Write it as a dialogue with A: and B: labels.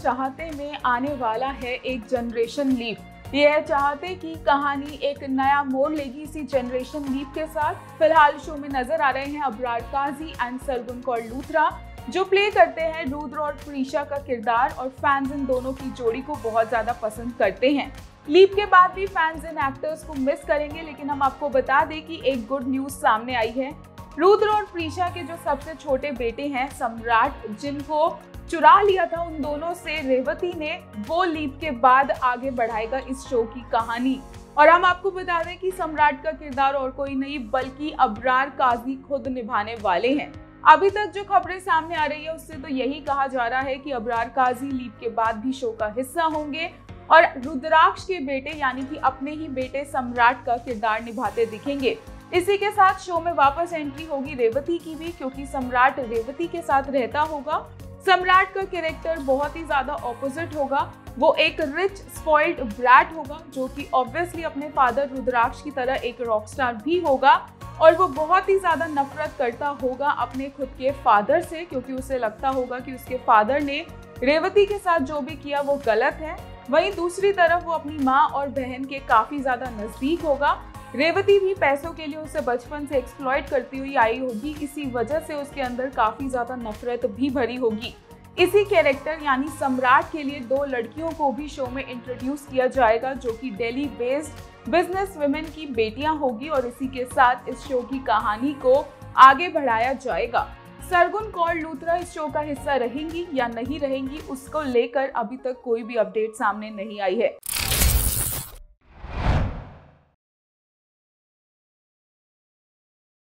A: चाहते में आने वाला है एक जनरेशन लीप। ये है चाहते की कहानी एक नया मोड़ लेगी इसी जनरेशन लीप के साथ। फिलहाल शो में नजर आ रहे हैं अबरार काजी एंड सरगुन कौर लूथरा, जो प्ले करते हैं रुद्र और प्रीशा का किरदार, और फैंस इन दोनों की जोड़ी को बहुत ज्यादा पसंद करते हैं। लीप के बाद भी फैंस इन एक्टर्स को मिस करेंगे, लेकिन हम आपको बता दें कि एक गुड न्यूज सामने आई है। रुद्र और प्रीशा के जो सबसे छोटे बेटे हैं सम्राट, जिनको चुरा लिया था उन दोनों से रेवती ने, वो लीप के बाद आगे बढ़ाएगा इस शो की कहानी। और हम आपको बता दें कि सम्राट का किरदार और कोई नहीं बल्कि अबरार काजी खुद निभाने वाले हैं। अभी तक जो खबरें सामने आ रही है उससे तो यही कहा जा रहा है कि अबरार काजी लीप के बाद भी शो का हिस्सा होंगे और रुद्राक्ष के बेटे यानी कि अपने ही बेटे सम्राट का किरदार निभाते दिखेंगे। इसी के साथ शो में वापस एंट्री होगी रेवती की भी, क्योंकि सम्राट रेवती के साथ रहता होगा। सम्राट का कैरेक्टर बहुत ही ज्यादा ऑपोजिट होगा। वो एक रिच स्पॉइल्ड ब्रैट होगा, जो कि ऑब्वियसली अपने फादर रुद्राक्ष की तरह एक रॉकस्टार भी होगा, और वो बहुत ही ज्यादा नफरत करता होगा अपने खुद के फादर से, क्योंकि उसे लगता होगा कि उसके फादर ने रेवती के साथ जो भी किया वो गलत है। वहीं दूसरी तरफ वो अपनी माँ और बहन के काफी ज्यादा नजदीक होगा। रेवती भी पैसों के लिए उसे बचपन से एक्सप्लॉइट करती हुई आई होगी, इसी वजह से उसके अंदर काफी ज्यादा नफरत भी भरी होगी। इसी कैरेक्टर यानी सम्राट के लिए दो लड़कियों को भी शो में इंट्रोड्यूस किया जाएगा, जो कि दिल्ली बेस्ड बिजनेस वुमेन की बेटियां होगी, और इसी के साथ इस शो की कहानी को आगे बढ़ाया जाएगा। सरगुन कौर लूथरा इस शो का हिस्सा रहेंगी या नहीं रहेंगी, उसको लेकर अभी तक कोई भी अपडेट सामने नहीं आई है।